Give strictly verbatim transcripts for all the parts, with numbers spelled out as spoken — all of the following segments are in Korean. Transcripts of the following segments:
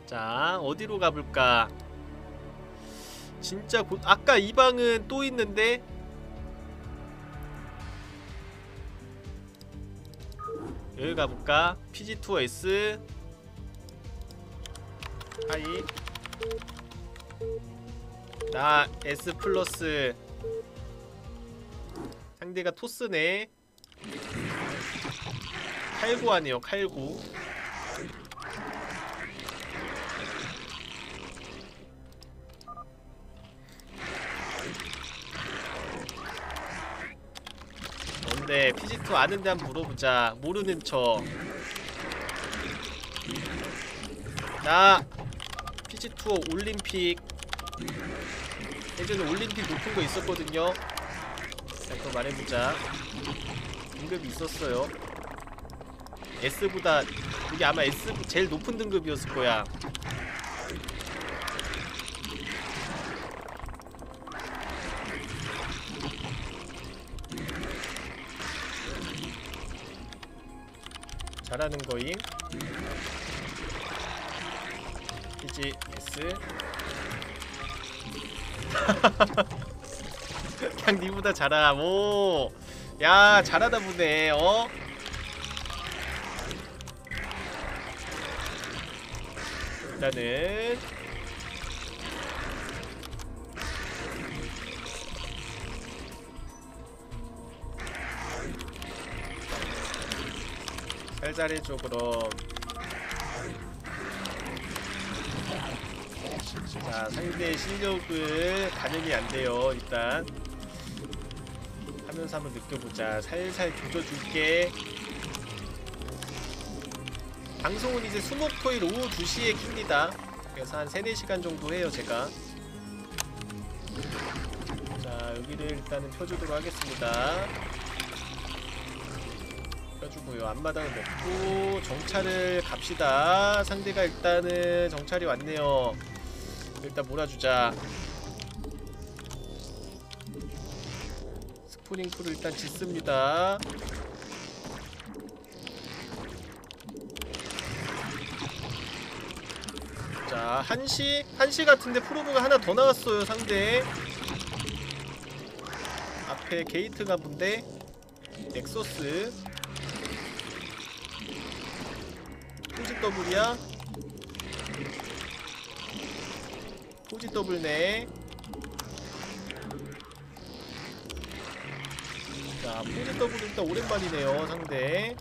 자, 어디로 가볼까? 진짜 곧 아까 이 방은 또 있는데 여기 가볼까? 피지 투어 S 하이 나 S 플러스 상대가 토스네. 칼구 하네요. 칼구. 뭔데 피지 투어 아는데 한번 물어보자. 모르는 척. 나 피지 투어 올림픽 예전에 올림픽 높은 거 있었거든요. 자, 그거 말해보자. 등급이 있었어요. S보다 이게 아마 S 제일 높은 등급이었을 거야. 잘하는 거임. 피지 S 그냥 니보다 잘함. 오, 야 잘하다 보네. 어? 일단은 살살 해줘 그럼. 자, 상대의 실력을 반영이 안 돼요. 일단 하면서 한번 느껴보자. 살살 조져줄게. 방송은 이제 수목토일 오후 두 시에 킵니다. 그래서 한 세네 시간 정도 해요 제가. 자, 여기를 일단은 펴주도록 하겠습니다. 펴주고요. 앞마당을 먹고 정찰을 갑시다. 상대가 일단은 정찰이 왔네요. 일단 몰아주자. 스프링풀을 일단 짓습니다. 자, 한시? 한시 같은데 프로브가 하나 더 나왔어요 상대. 앞에 게이트가 뭔데? 넥서스 포지 더블이야? 포지 더블네. 자, 포지 더블 일단 오랜만이네요 상대.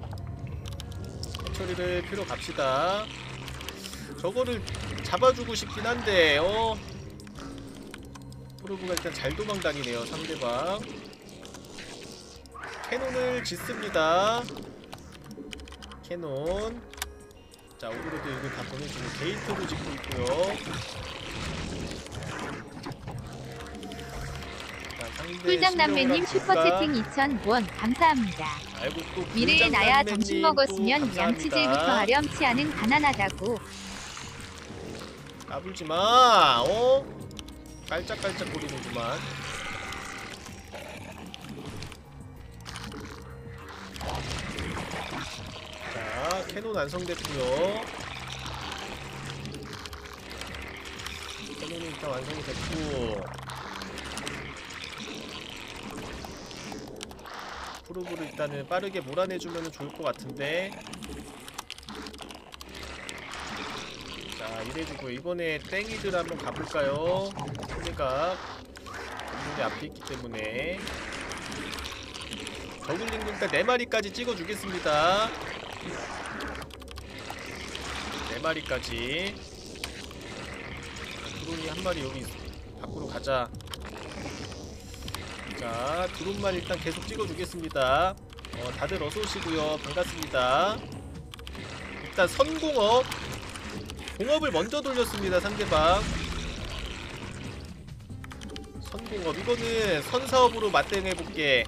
처리를 피로 갑시다. 저거를 잡아주고 싶긴 한데 어 프로브가 일단 잘 도망다니네요 상대방. 캐논을 짓습니다. 캐논. 자, 오브로드 여기 다 보내주고 게이트도 짓고 있고요. 꿀장남매님 슈퍼채팅 이천 원 감사합니다. 아이고, 또 미래의 나야 점심 먹었으면 양치질부터 하렴치 않은 가난하다고. 까불지마. 어? 깔짝깔짝 거리는구만. 자, 캐논 완성됐고요. 캐논이 일단 완성이 됐고 프로브를 일단은 빠르게 몰아내주면 좋을 것 같은데. 자, 이래주고 이번에 땡이들 한번 가볼까요? 상대가 공중에 앞에 있기 때문에 저글링도 일단 네 마리까지 찍어주겠습니다. 네 마리까지. 드론이 한 마리 여기 밖으로 가자. 자, 드론만 일단 계속 찍어주겠습니다. 어, 다들 어서오시고요. 반갑습니다. 일단 선공업 공업을 먼저 돌렸습니다 상대방. 선공업 이거는 선사업으로 맞대응해볼게.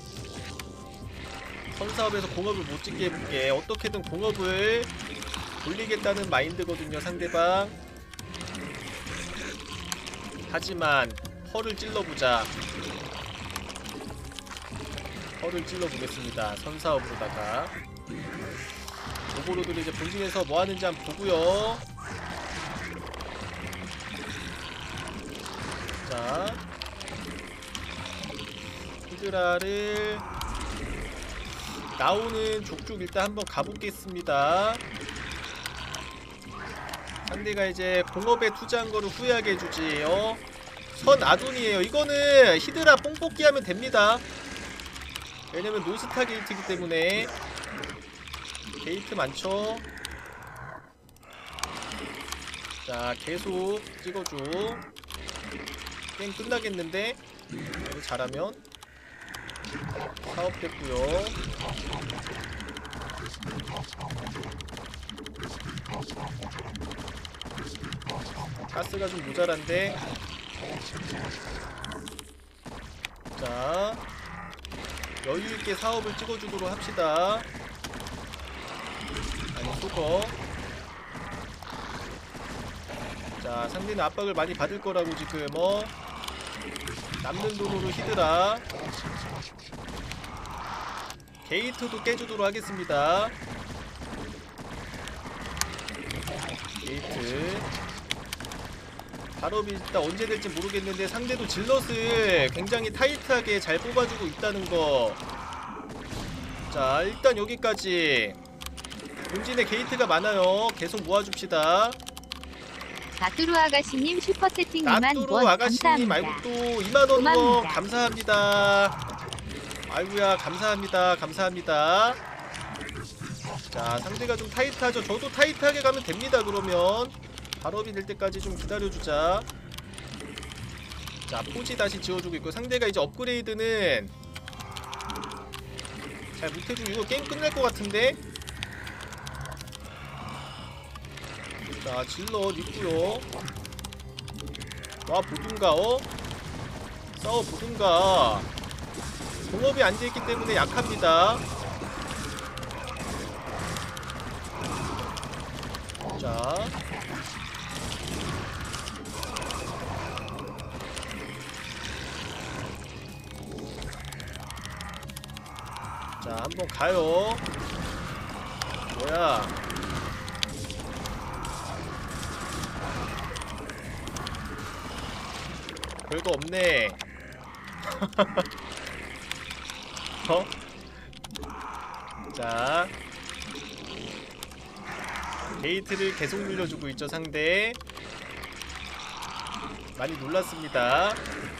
선사업에서 공업을 못 찍게 해볼게. 어떻게든 공업을 돌리겠다는 마인드거든요 상대방. 하지만 펄을 찔러보자. 펄을 찔러보겠습니다 선사업으로다가. 오버로드를 이제 본진에서 뭐하는지 한번 보고요. 자, 히드라를 나오는 족족 일단 한번 가보겠습니다. 상대가 이제 공업에 투자한 거를 후회하게 해주지. 어? 선 아돈이에요. 이거는 히드라 뽕뽑기 하면 됩니다. 왜냐면 노스타 게이트이기 때문에. 게이트 많죠. 자, 계속 찍어줘. 게임 끝나겠는데? 이거 잘하면 사업됐고요. 가스가 좀 모자란데. 자, 여유있게 사업을 찍어주도록 합시다. 아니, 수거. 자, 상대는 압박을 많이 받을 거라고 지금 어 남는 돈으로 히드라 게이트도 깨주도록 하겠습니다. 게이트 발업이 일단 언제 될지 모르겠는데 상대도 질럿을 굉장히 타이트하게 잘 뽑아주고 있다는 거. 자, 일단 여기까지. 본진에 게이트가 많아요. 계속 모아줍시다. 나뚜루 아가씨님 슈퍼채팅 이만 나뚜루 원 아가씨님 감사합니다. 아이고 또 이만 원 원 고맙습니다. 감사합니다. 아이고야 감사합니다. 감사합니다. 자, 상대가 좀 타이트하죠. 저도 타이트하게 가면 됩니다. 그러면 발업이 될 때까지 좀 기다려주자. 자, 포지 다시 지어주고 있고 상대가 이제 업그레이드는 잘 못해주고 이거 게임 끝날 것 같은데. 자, 질럿 있구요. 와 보든가. 어? 싸워 보든가. 공업이 안 돼있기 때문에 약합니다. 자, 자 한번 가요. 뭐야, 별거 없네. 어? 자, 게이트를 계속 늘려주고 있죠. 상대 많이 놀랐습니다.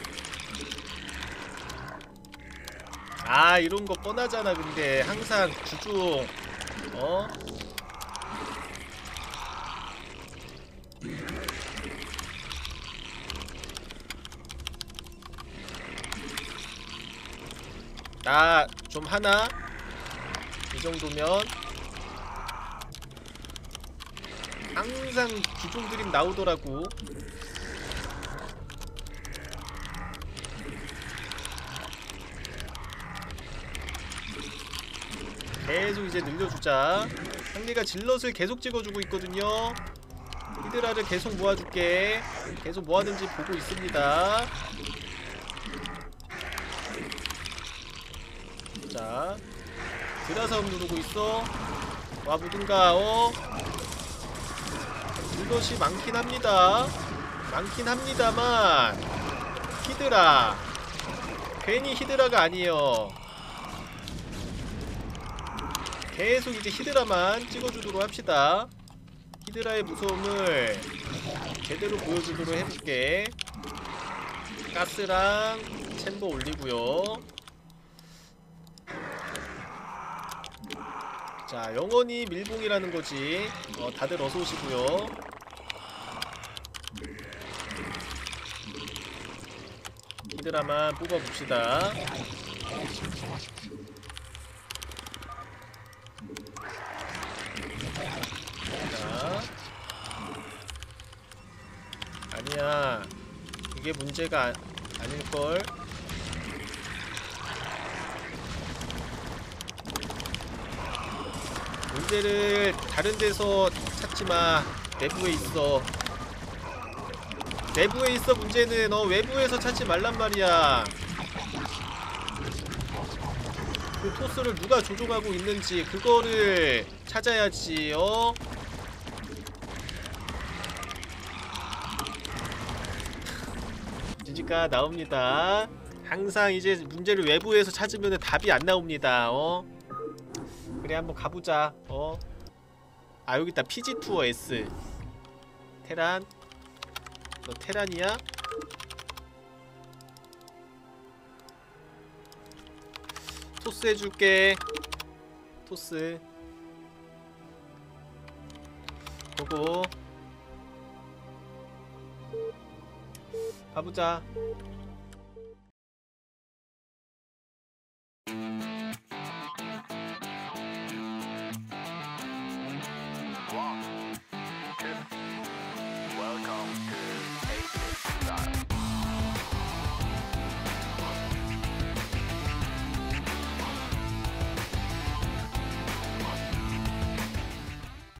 아, 이런거 뻔하잖아. 근데 항상 주종 어? 나 좀 하나? 이 정도면 항상 기종 드림 나오더라고. 계속 이제 늘려주자. 상대가 질럿을 계속 찍어주고 있거든요. 히드라를 계속 모아줄게. 계속 뭐하는지 보고 있습니다. 자, 드라사움 누르고 있어. 와 보든가. 어? 이것이 많긴 합니다. 많긴 합니다만 히드라 괜히 히드라가 아니에요. 계속 이제 히드라만 찍어주도록 합시다. 히드라의 무서움을 제대로 보여주도록 해볼게. 가스랑 챔버 올리고요. 자, 영원히 밀봉이라는 거지. 어, 다들 어서 오시고요. 히드라만 뽑아봅시다. 자, 아니야, 이게 문제가 아, 아닐걸. 문제를 다른 데서 찾지마. 내부에 있어. 내부에 있어. 문제는 어 외부에서 찾지 말란 말이야. 그 토스를 누가 조종하고 있는지 그거를 찾아야지. 어? 문제가 나옵니다. 항상 이제 문제를 외부에서 찾으면 답이 안 나옵니다. 어? 그래 한번 가보자. 어? 아 여기 있다. 피지 투어 S. 테란. 너 테란이야? 토스 해줄게. 토스. 보고. 가보자.